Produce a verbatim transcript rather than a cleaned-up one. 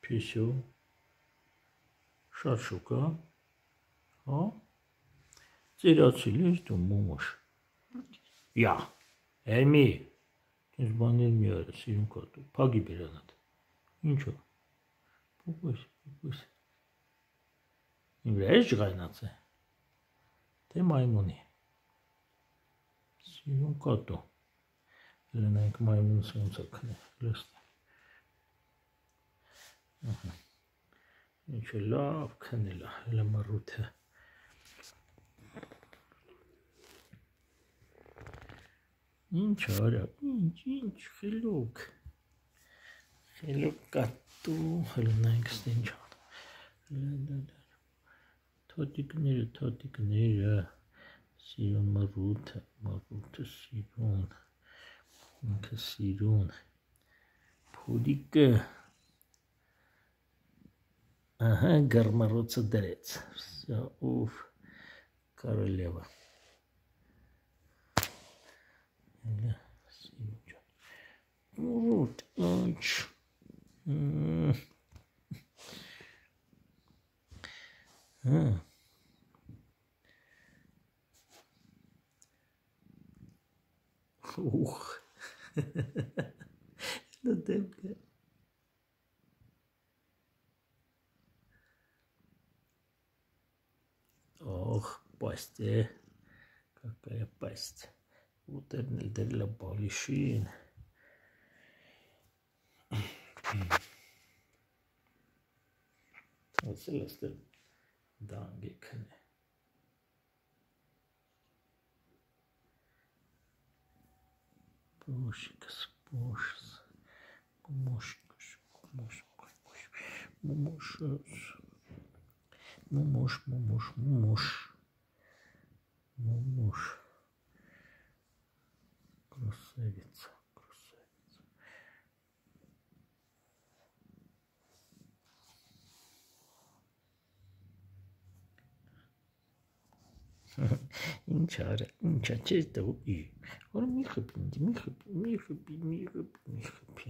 Փեսյո, շատ շուկա, հա, ծերացել ես դու մոմոշ, յա, էմի, ինձ բաներ մի արա, սիրուն կատու, պագի բերանատ, ինչո, պուպուս, պուպուս, իմ վրա ես ժղայնած է, թե մայմունի, սիրուն կատու, լնայինք մայմունս ոնց է քնել, լստի, ինչը լավ քնել է, հելը մռութը, ինչ արա, ինչ, ինչ, խելոք, խելոք կատու, հլնայինք ստինչ ան, թոտիկները, թոտիկները, սիրուն մռութը, մռութը սիրուն, ինքը սիրուն, փուլիկը, ահա գարմարոցը դրեց, վսյա, ուվ, կարելևը, սիրուն ճան, մռութ, անչ, հա, ուխ, դա դեմքը, ох, пасть, э, какая пасть, утернил для балишин, вот целостер, дангекне, пошикас, пошис, помошкаш, помошкаш, помошкаш. Мумуш, мумуш, мумуш, мумуш, красавица, красавица. Инчара, инча, честь того и. Он ми хапи, ми хапи, ми хапи, ми хапи, ми хапи.